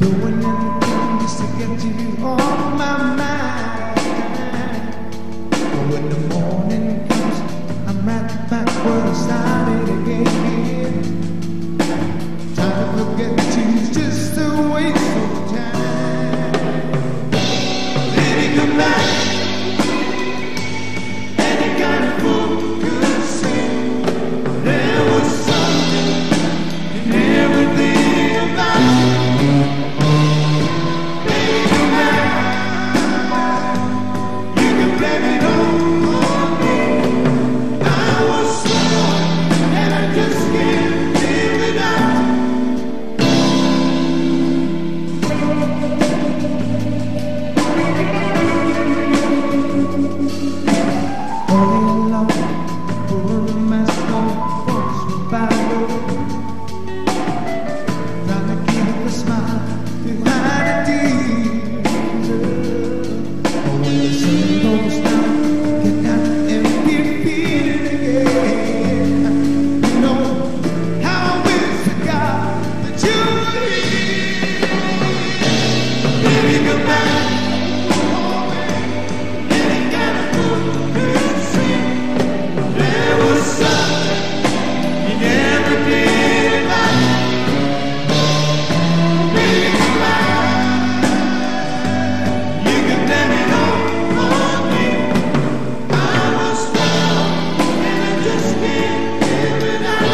doing anything just to get you off my mind. But when the morning comes, I'm right back where I started again. Trying to forget you's just a waste of time. Baby, come back. Any kind of fool could see there was something in everything about you. Baby, come back. You can blame it on me. I was strong and I just can't live without you. All alone, put a mask on, watch me follow. Trying to keep a smile behind the tears. Oh, when the sun goes down, get that empty feeling again. You know how I wish to God that you were here. Baby, come back. Any kind of fool could see there was something in everything about you. Baby, come back. You can blame it on me. I was strong and I just can't live without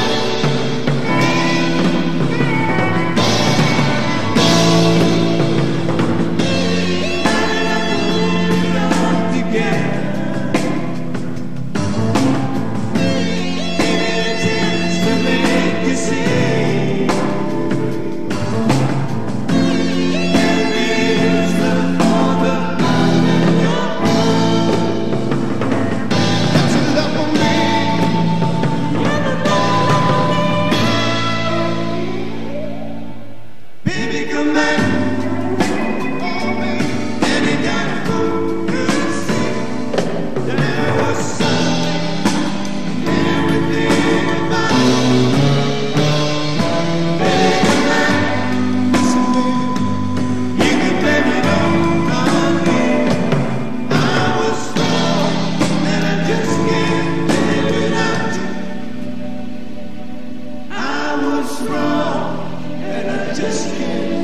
you. Together. To make you see there is no other love than your own. That's your love for me. Baby, come back. Oh, baby. Any kind of fool could see there was something in everything about you. Baby, come back. Listen, baby, you can blame it on me. I was strong and I just can't live without you. I was strong and I just can't